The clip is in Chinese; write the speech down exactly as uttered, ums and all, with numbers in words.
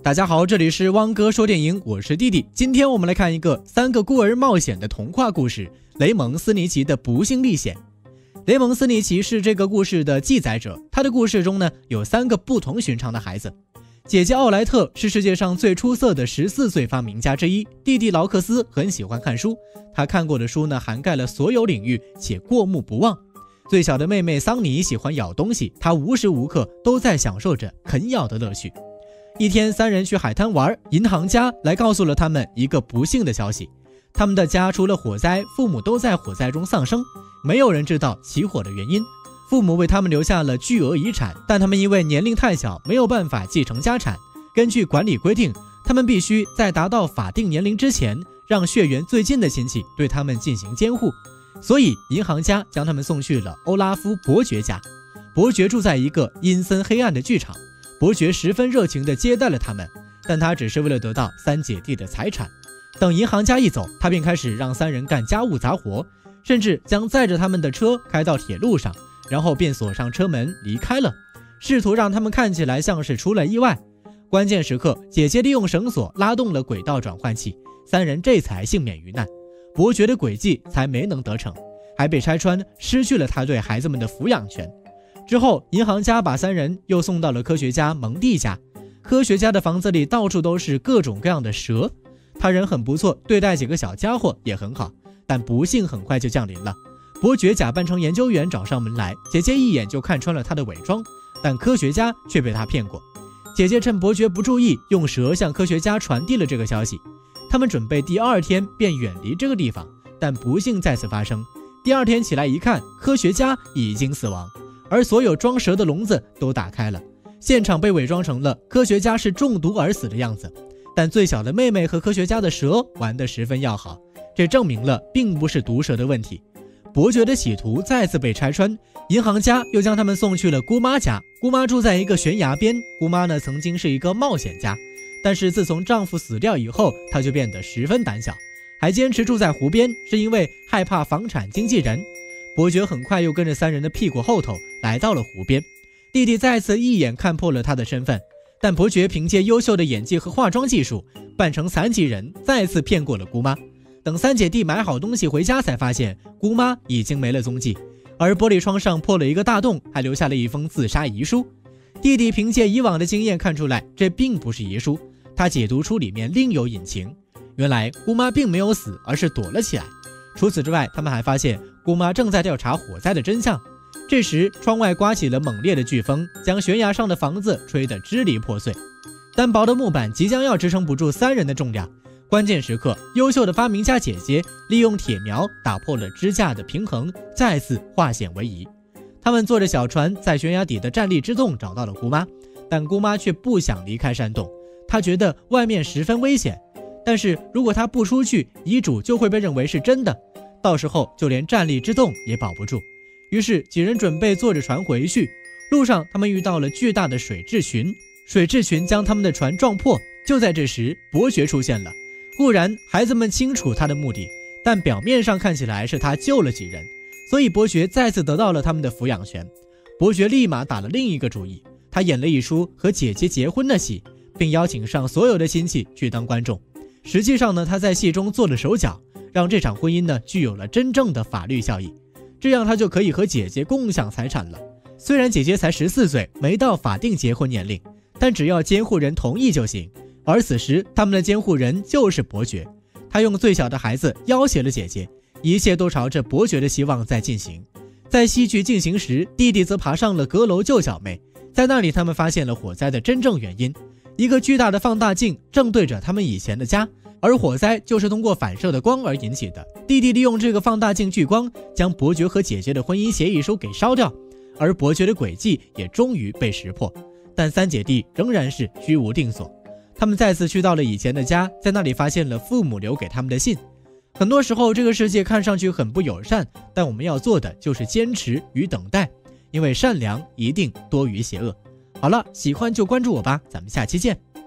大家好，这里是汪哥说电影，我是弟弟。今天我们来看一个三个孤儿冒险的童话故事《雷蒙斯尼奇的不幸历险》。雷蒙斯尼奇是这个故事的记载者，他的故事中呢有三个不同寻常的孩子。姐姐奥莱特是世界上最出色的十四岁发明家之一，弟弟劳克斯很喜欢看书，他看过的书呢涵盖了所有领域，且过目不忘。最小的妹妹桑尼喜欢咬东西，她无时无刻都在享受着啃咬的乐趣。一天，三人去海滩玩，银行家来告诉了他们一个不幸的消息，他们的家除了火灾，父母都在火灾中丧生，没有人知道起火的原因。父母为他们留下了巨额遗产，但他们因为年龄太小，没有办法继承家产。根据管理规定，他们必须在达到法定年龄之前，让血缘最近的亲戚对他们进行监护。所以银行家将他们送去了欧拉夫伯爵家。伯爵住在一个阴森黑暗的剧场，伯爵十分热情地接待了他们，但他只是为了得到三姐弟的财产。等银行家一走，他便开始让三人干家务杂活，甚至将载着他们的车开到铁路上，然后便锁上车门离开了，试图让他们看起来像是出了意外。关键时刻，姐姐利用绳索拉动了轨道转换器，三人这才幸免于难，伯爵的诡计才没能得逞，还被拆穿，失去了他对孩子们的抚养权。之后，银行家把三人又送到了科学家蒙蒂家。科学家的房子里到处都是各种各样的蛇，他人很不错，对待几个小家伙也很好，但不幸很快就降临了。伯爵假扮成研究员找上门来，姐姐一眼就看穿了他的伪装，但科学家却被他骗过。姐姐趁伯爵不注意，用蛇向科学家传递了这个消息。他们准备第二天便远离这个地方，但不幸再次发生。第二天起来一看，科学家已经死亡，而所有装蛇的笼子都打开了，现场被伪装成了科学家是中毒而死的样子。但最小的妹妹和科学家的蛇玩得十分要好，这证明了并不是毒蛇的问题。伯爵的企图再次被拆穿，银行家又将他们送去了姑妈家。姑妈住在一个悬崖边，姑妈呢曾经是一个冒险家，但是自从丈夫死掉以后，她就变得十分胆小，还坚持住在湖边，是因为害怕房产经纪人。伯爵很快又跟着三人的屁股后头来到了湖边，弟弟再次一眼看破了他的身份，但伯爵凭借优秀的演技和化妆技术，扮成残疾人，再次骗过了姑妈。等三姐弟买好东西回家，才发现姑妈已经没了踪迹，而玻璃窗上破了一个大洞，还留下了一封自杀遗书。弟弟凭借以往的经验看出来，这并不是遗书，他解读出里面另有隐情。原来姑妈并没有死，而是躲了起来。除此之外，他们还发现姑妈正在调查火灾的真相。这时窗外刮起了猛烈的飓风，将悬崖上的房子吹得支离破碎，单薄的木板即将要支撑不住三人的重量。关键时刻，优秀的发明家姐姐利用铁苗打破了支架的平衡，再次化险为夷。他们坐着小船在悬崖底的站立之洞找到了姑妈，但姑妈却不想离开山洞，她觉得外面十分危险，但是如果她不出去，遗嘱就会被认为是真的，到时候就连站立之洞也保不住。于是几人准备坐着船回去，路上他们遇到了巨大的水质群，水质群将他们的船撞破。就在这时，伯爵出现了。固然孩子们清楚他的目的，但表面上看起来是他救了几人，所以伯爵再次得到了他们的抚养权。伯爵立马打了另一个主意，他演了一出和姐姐结婚的戏，并邀请上所有的亲戚去当观众。实际上呢，他在戏中做了手脚，让这场婚姻呢具有了真正的法律效益，这样他就可以和姐姐共享财产了。虽然姐姐才十四岁，没到法定结婚年龄，但只要监护人同意就行。而此时他们的监护人就是伯爵，他用最小的孩子要挟了姐姐，一切都朝着伯爵的希望在进行。在戏剧进行时，弟弟则爬上了阁楼救小妹，在那里他们发现了火灾的真正原因，一个巨大的放大镜正对着他们以前的家，而火灾就是通过反射的光而引起的。弟弟利用这个放大镜聚光，将伯爵和姐姐的婚姻协议书给烧掉，而伯爵的诡计也终于被识破。但三姐弟仍然是居无定所，他们再次去到了以前的家，在那里发现了父母留给他们的信。很多时候这个世界看上去很不友善，但我们要做的就是坚持与等待，因为善良一定多于邪恶。好了，喜欢就关注我吧，咱们下期见。